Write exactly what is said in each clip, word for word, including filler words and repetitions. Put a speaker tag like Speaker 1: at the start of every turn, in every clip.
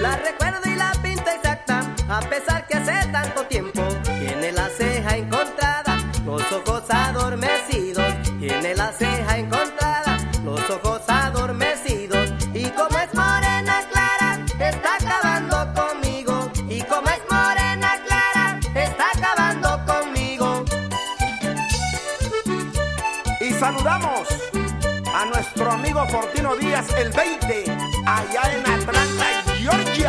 Speaker 1: La recuerdo y la pinto exacta, a pesar que hace tanto tiempo. Tiene la ceja encontrada, los ojos adormecidos. Tiene la ceja encontrada, los ojos adormecidos. Y como es morena clara, está acabando conmigo. Y como es morena clara, está acabando conmigo.
Speaker 2: Y saludamos a nuestro amigo Fortino Díaz, el veinte, allá en Atlanta, Georgia.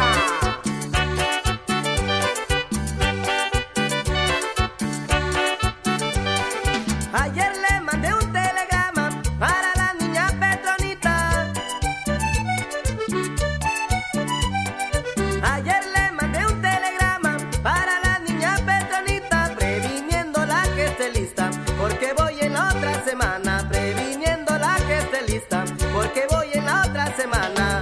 Speaker 1: Ayer le mandé un telegrama para la niña Petronita. Ayer le mandé un telegrama para la niña Petronita, previniéndola que esté lista, porque voy en la otra semana. Previniéndola que esté lista, porque voy en la otra semana.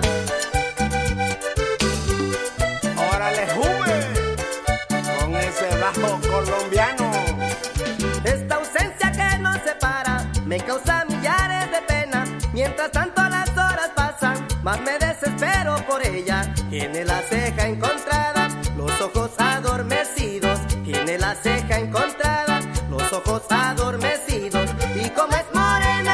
Speaker 2: Órale, juve, con ese bajo colombiano.
Speaker 1: Esta ausencia que nos separa me causa millares de penas. Mientras tanto las horas pasan, más me desespero por ella. Tiene la ceja encontrada, los ojos adormecidos. Tiene la ceja encontrada, los ojos adormecidos. Y como es morena